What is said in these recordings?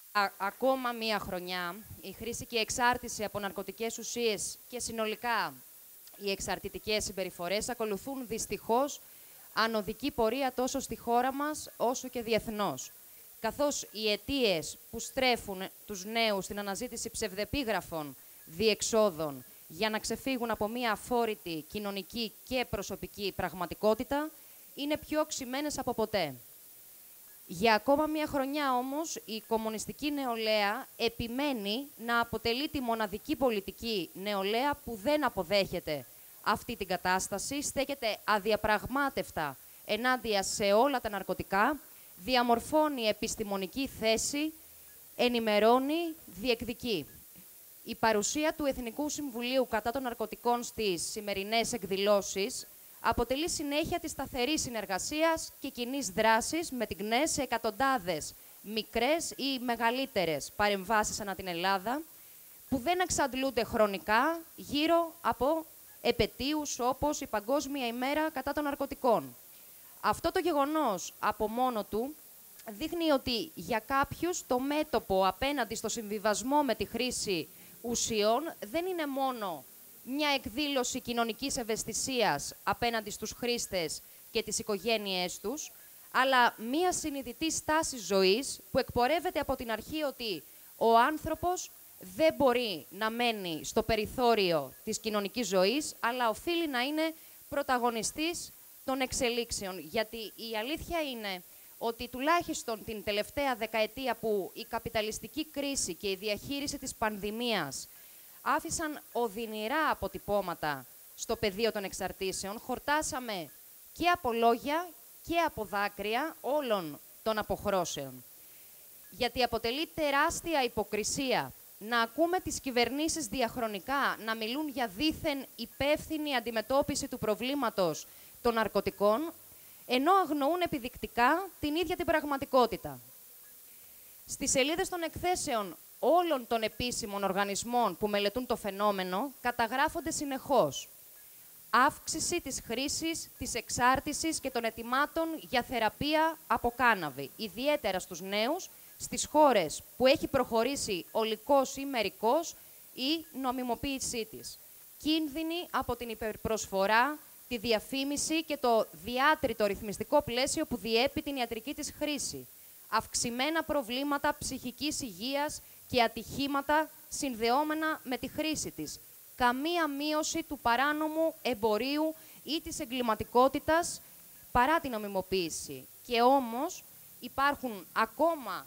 Ακόμα μία χρονιά, η χρήση και η εξάρτηση από ναρκωτικές ουσίες και συνολικά οι εξαρτητικές συμπεριφορές ακολουθούν δυστυχώς ανωδική πορεία τόσο στη χώρα μας όσο και διεθνώς. Καθώς οι αιτίες που στρέφουν τους νέους στην αναζήτηση ψευδεπίγραφων διεξόδων για να ξεφύγουν από μία αφόρητη κοινωνική και προσωπική πραγματικότητα είναι πιο οξυμένες από ποτέ. Για ακόμα μία χρονιά όμως, η κομμουνιστική νεολαία επιμένει να αποτελεί τη μοναδική πολιτική νεολαία που δεν αποδέχεται αυτή την κατάσταση, στέκεται αδιαπραγμάτευτα ενάντια σε όλα τα ναρκωτικά, διαμορφώνει επιστημονική θέση, ενημερώνει, διεκδικεί. Η παρουσία του Εθνικού Συμβουλίου κατά των Ναρκωτικών στις σημερινές εκδηλώσεις αποτελεί συνέχεια της σταθερής συνεργασίας και κοινής δράσης με την ΚΝΕ σε εκατοντάδες μικρές ή μεγαλύτερες παρεμβάσεις ανά την Ελλάδα, που δεν εξαντλούνται χρονικά γύρω από επετείους όπως η Παγκόσμια ημέρα κατά των ναρκωτικών. Αυτό το γεγονός από μόνο του δείχνει ότι για κάποιους το μέτωπο απέναντι στο συμβιβασμό με τη χρήση ουσιών δεν είναι μόνο μια εκδήλωση κοινωνικής ευαισθησίας απέναντι στους χρήστες και τις οικογένειές τους, αλλά μια συνειδητή στάση ζωής που εκπορεύεται από την αρχή ότι ο άνθρωπος δεν μπορεί να μένει στο περιθώριο της κοινωνικής ζωής, αλλά οφείλει να είναι πρωταγωνιστής των εξελίξεων. Γιατί η αλήθεια είναι ότι τουλάχιστον την τελευταία δεκαετία που η καπιταλιστική κρίση και η διαχείριση της πανδημίας άφησαν οδυνηρά αποτυπώματα στο πεδίο των εξαρτήσεων, χορτάσαμε και από λόγια και από δάκρυα όλων των αποχρώσεων. Γιατί αποτελεί τεράστια υποκρισία να ακούμε τις κυβερνήσεις διαχρονικά να μιλούν για δήθεν υπεύθυνη αντιμετώπιση του προβλήματος των ναρκωτικών, ενώ αγνοούν επιδεικτικά την ίδια την πραγματικότητα. Στις σελίδες των εκθέσεων όλων των επίσημων οργανισμών που μελετούν το φαινόμενο καταγράφονται συνεχώς αύξηση της χρήσης, της εξάρτησης και των ετοιμάτων για θεραπεία από κάναβη, ιδιαίτερα στους νέους, στις χώρες που έχει προχωρήσει ολικός ή μερικός η νομιμοποίησή της. Κίνδυνοι από την υπερπροσφορά, τη διαφήμιση και το διάτριτο ρυθμιστικό πλαίσιο που διέπει την ιατρική της χρήση. Αυξημένα προβλήματα ψυχικής υγείας και ατυχήματα συνδεόμενα με τη χρήση της. Καμία μείωση του παράνομου εμπορίου ή της εγκληματικότητας παρά την νομιμοποίηση. Και όμως υπάρχουν ακόμα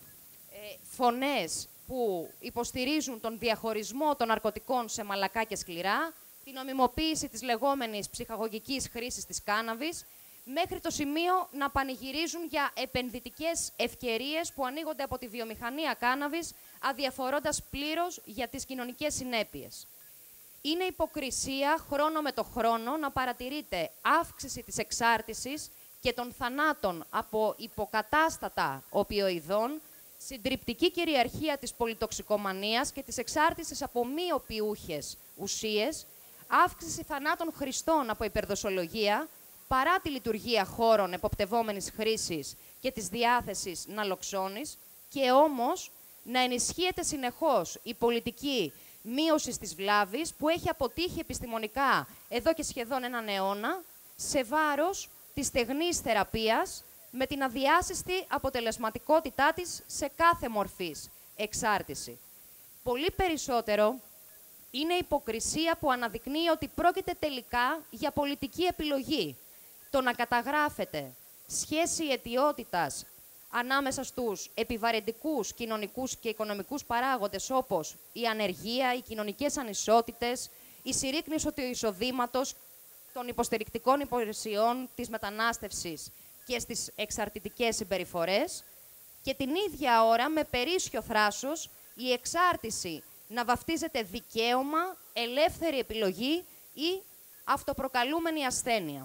φωνές που υποστηρίζουν τον διαχωρισμό των ναρκωτικών σε μαλακά και σκληρά, την νομιμοποίηση της λεγόμενης ψυχαγωγικής χρήσης της κάναβης, μέχρι το σημείο να πανηγυρίζουν για επενδυτικές ευκαιρίες που ανοίγονται από τη βιομηχανία κάναβης, αδιαφορώντας πλήρως για τις κοινωνικές συνέπειες. Είναι υποκρισία χρόνο με το χρόνο να παρατηρείται αύξηση της εξάρτησης και των θανάτων από υποκατάστατα οπιοειδών, συντριπτική κυριαρχία της πολυτοξικομανίας και της εξάρτησης από μη οπιούχες ουσίες, αύξηση θανάτων χρηστών από υπερδοσολογία, παρά τη λειτουργία χώρων εποπτευόμενης χρήσης και της διάθεσης ναλοξώνης, και όμως να ενισχύεται συνεχώς η πολιτική μείωσης της βλάβης που έχει αποτύχει επιστημονικά εδώ και σχεδόν έναν αιώνα, σε βάρος της στεγνής θεραπείας, με την αδιάσυστη αποτελεσματικότητά της σε κάθε μορφής εξάρτηση. Πολύ περισσότερο είναι υποκρισία που αναδεικνύει ότι πρόκειται τελικά για πολιτική επιλογή. Το να καταγράφεται σχέση αιτιότητας ανάμεσα στους επιβαρυντικούς κοινωνικούς και οικονομικούς παράγοντες όπως η ανεργία, οι κοινωνικές ανισότητες, η συρρίκνηση του εισοδήματος, των υποστηρικτικών υπηρεσιών, της μετανάστευσης και στις εξαρτητικές συμπεριφορές, και την ίδια ώρα με περίσσιο θράσος η εξάρτηση να βαφτίζεται δικαίωμα, ελεύθερη επιλογή ή αυτοπροκαλούμενη ασθένεια.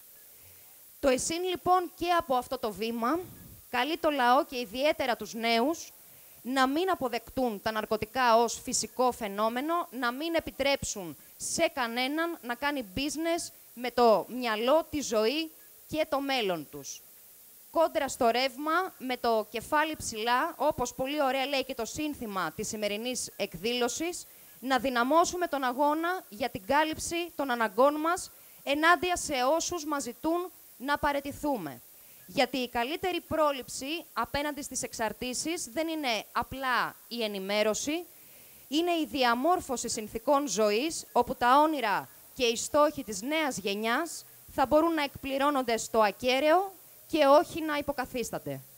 Το ΕΣΥΝ λοιπόν και από αυτό το βήμα καλεί το λαό και ιδιαίτερα τους νέους να μην αποδεκτούν τα ναρκωτικά ως φυσικό φαινόμενο, να μην επιτρέψουν σε κανέναν να κάνει business με το μυαλό, τη ζωή και το μέλλον τους. κόντρα στο ρεύμα, με το κεφάλι ψηλά, όπως πολύ ωραία λέει και το σύνθημα της σημερινής εκδήλωσης, να δυναμώσουμε τον αγώνα για την κάλυψη των αναγκών μας ενάντια σε όσους μας ζητούν να παραιτηθούμε. Γιατί η καλύτερη πρόληψη απέναντι στις εξαρτήσεις δεν είναι απλά η ενημέρωση, είναι η διαμόρφωση συνθηκών ζωής, όπου τα όνειρα και οι στόχοι της νέας γενιάς θα μπορούν να εκπληρώνονται στο ακέραιο και όχι να υποκαθίστανται.